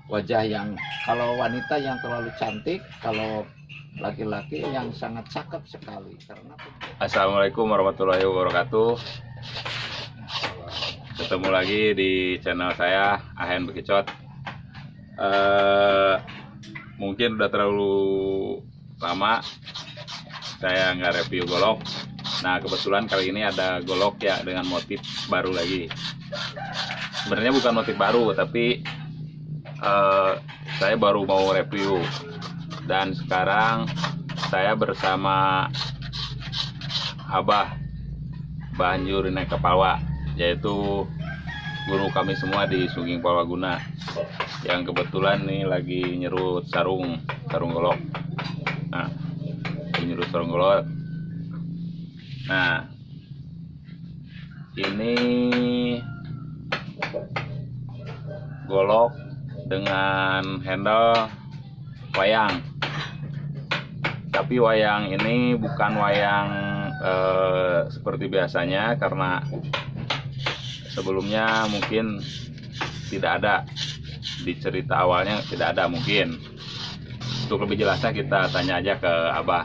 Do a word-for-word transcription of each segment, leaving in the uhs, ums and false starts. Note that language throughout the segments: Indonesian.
wajah yang, kalau wanita yang terlalu cantik, kalau laki-laki yang sangat cakep sekali. Karena Assalamualaikum warahmatullahi wabarakatuh. Ketemu lagi di channel saya, Ahen Bekicot. uh, Mungkin udah terlalu lama saya nggak review golok. Nah, kebetulan kali ini ada golok ya dengan motif baru lagi. Sebenarnya bukan motif baru, tapi uh, saya baru mau review. Dan sekarang saya bersama Abah Banjur Naik Kepalwa, yaitu guru kami semua di Sungging Palwaguna, yang kebetulan nih lagi nyerut sarung sarung golok. Nah, lagi nyerut sarung golok. Nah, ini golok dengan handle wayang. Tapi wayang ini bukan wayang eh, seperti biasanya, karena sebelumnya mungkin tidak ada di cerita awalnya, tidak ada mungkin. Untuk lebih jelasnya kita tanya aja ke Abah.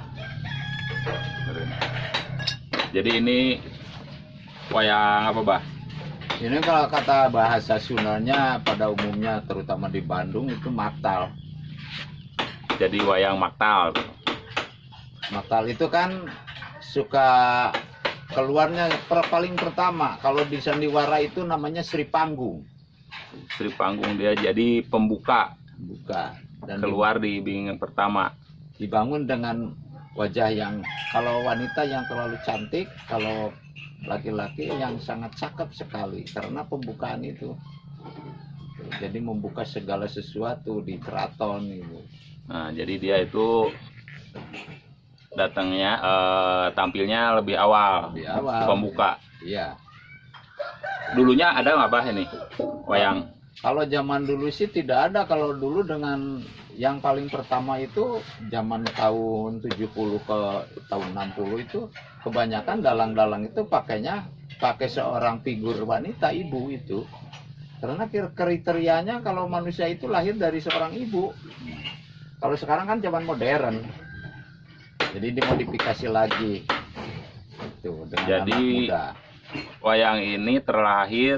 Jadi ini wayang apa, Bah? ini kalau kata bahasa Sundanya pada umumnya, terutama di Bandung, itu maktal. Jadi wayang maktal. Maktal itu kan suka keluarnya per, paling pertama kalau di sandiwara itu namanya Sri Panggung. Sri Panggung, dia jadi pembuka, buka dan keluar di bingung pertama. Dibangun dengan wajah yang, kalau wanita yang terlalu cantik, kalau laki-laki yang sangat cakep sekali. Karena pembukaan itu jadi membuka segala sesuatu di keraton itu. Nah, jadi dia itu datangnya eh, tampilnya lebih awal, Di awal pembuka. Iya. Dulunya ada nggak, Bah, ini wayang? Kalau zaman dulu sih tidak ada. Kalau dulu dengan yang paling pertama itu zaman tahun tujuh puluh ke tahun enam puluh itu kebanyakan dalang-dalang itu pakainya pakai seorang figur wanita, ibu itu. Karena kriterianya kalau manusia itu lahir dari seorang ibu. Kalau sekarang kan zaman modern. Jadi dimodifikasi lagi. Itu dengan Jadi anak muda. wayang ini terlahir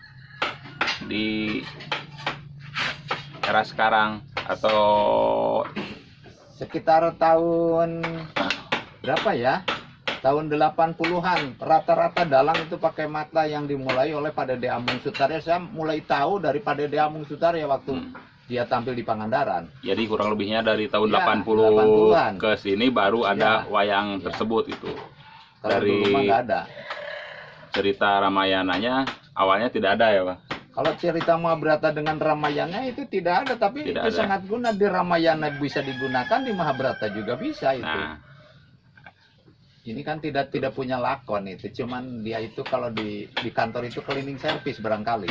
di era sekarang atau sekitar tahun berapa ya? Tahun delapan puluhan. Rata-rata dalang itu pakai mata yang dimulai oleh Pak Dede Amung Sutarya. Saya mulai tahu dari Pak Dede Amung Sutarya waktu hmm. dia tampil di Pangandaran. Jadi kurang lebihnya dari tahun ya, delapan puluh ke sini baru ada ya. wayang ya. tersebut itu. Kalau dari dulu mah nggak ada. Cerita Ramayananya awalnya tidak ada ya, Pak? Kalau cerita Mahabharata dengan Ramayana itu tidak ada, tapi tidak itu ada. Sangat guna. Di Ramayana bisa digunakan, di Mahabharata juga bisa itu. Nah, ini kan tidak tidak punya lakon itu, cuman dia itu kalau di di kantor itu cleaning service barangkali.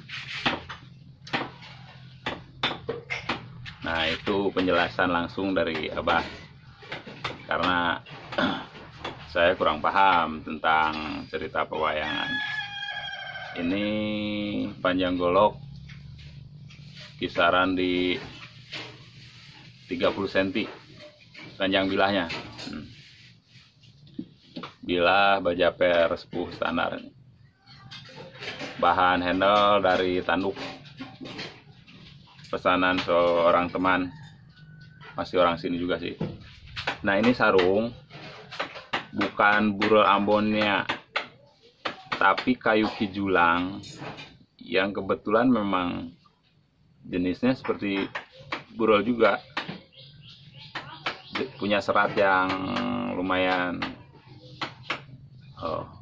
Nah, itu penjelasan langsung dari Abah, karena saya kurang paham tentang cerita pewayangan. Ini panjang golok kisaran di tiga puluh sentimeter panjang bilahnya. Hmm. Bilah baja per sepuh standar. Bahan handle dari tanduk, pesanan seorang teman, masih orang sini juga sih. Nah, ini sarung bukan burel Ambonnya, tapi kayu kijulang, yang kebetulan memang jenisnya seperti burel juga, punya serat yang lumayan. Oh.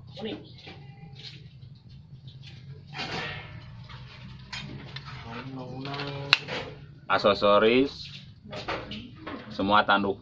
Aksesoris semua tanduk.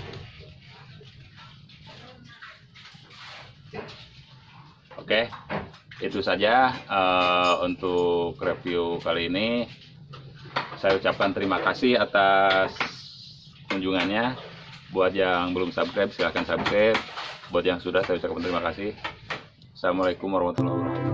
Oke, itu saja uh, untuk review kali ini. Saya ucapkan terima kasih atas kunjungannya. Buat yang belum subscribe, silahkan subscribe. Buat yang sudah, saya ucapkan terima kasih. Assalamualaikum warahmatullahi wabarakatuh.